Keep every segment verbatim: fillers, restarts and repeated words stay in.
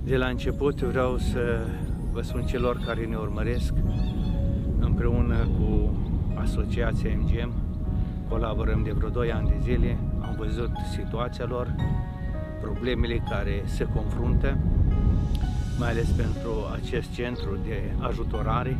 De la început vreau să vă spun celor care ne urmăresc, împreună cu Asociația M G M, colaborăm de vreo doi ani de zile, am văzut situația lor, problemele care se confruntă, mai ales pentru acest centru de ajutorare.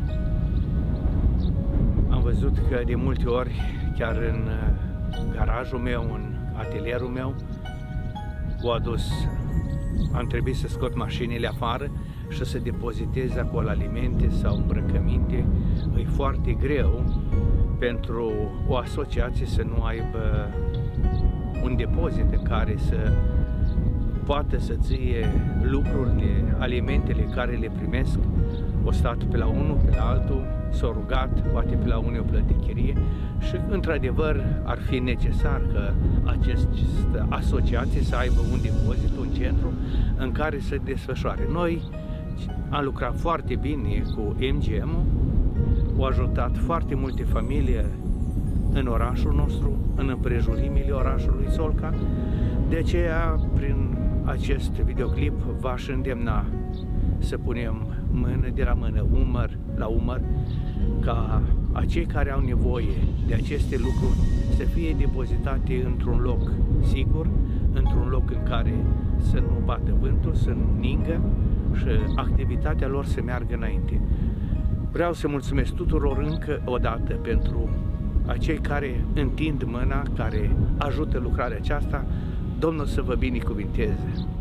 Am văzut că de multe ori, chiar în garajul meu, în atelierul meu, au adus, am trebuit să scot mașinile afară și să depozitez acolo alimente sau îmbrăcăminte. E foarte greu pentru o asociație să nu aibă un depozit în care să poată să ție lucrurile, alimentele care le primesc. O stat pe la unul, pe la altul, s-au rugat, poate pe la unul o plătit chirie și, într-adevăr, ar fi necesar că această asociație să aibă un depozit, un centru în care să desfășoare. Noi am lucrat foarte bine cu M G M-ul, au ajutat foarte multe familii în orașul nostru, în împrejurimile orașului Solca. De aceea, prin acest videoclip, v-aș îndemna să punem mână de la mână, umăr la umăr, ca acei care au nevoie de aceste lucruri să fie depozitate într-un loc sigur, într-un loc în care să nu bată vântul, să nu ningă și activitatea lor să meargă înainte. Vreau să mulțumesc tuturor încă o dată pentru acei care întind mâna, care ajută lucrarea aceasta. Domnul să vă binecuvinteze!